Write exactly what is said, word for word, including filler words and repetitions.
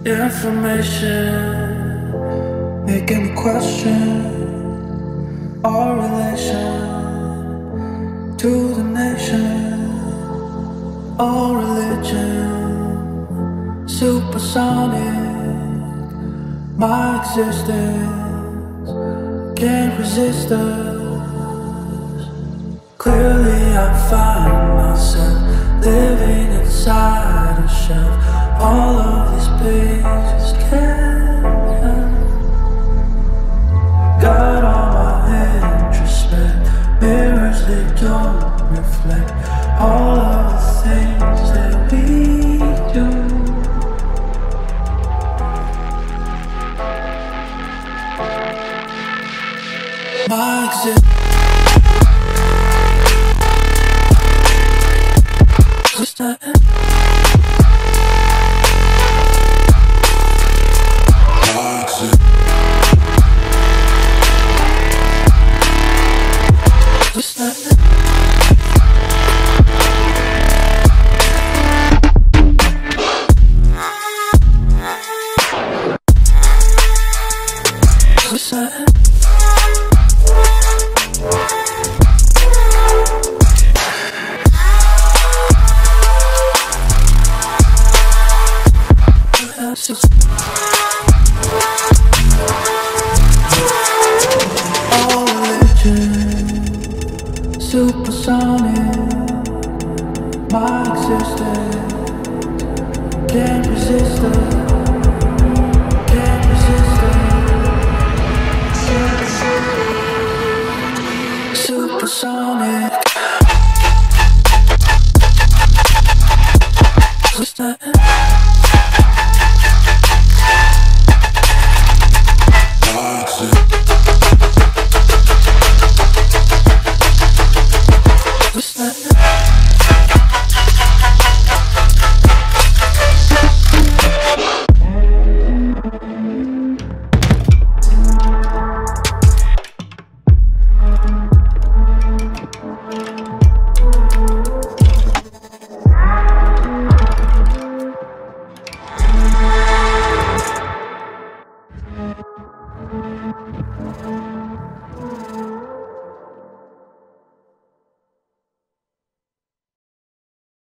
Information making me question our relation to the nation, our religion. Supersonic, my existence can't resist us. Clearly I find myself living inside a shelf. All of these pages can't help. Got all my introspect, mirrors they don't reflect all of the things that we do. My existence What's that?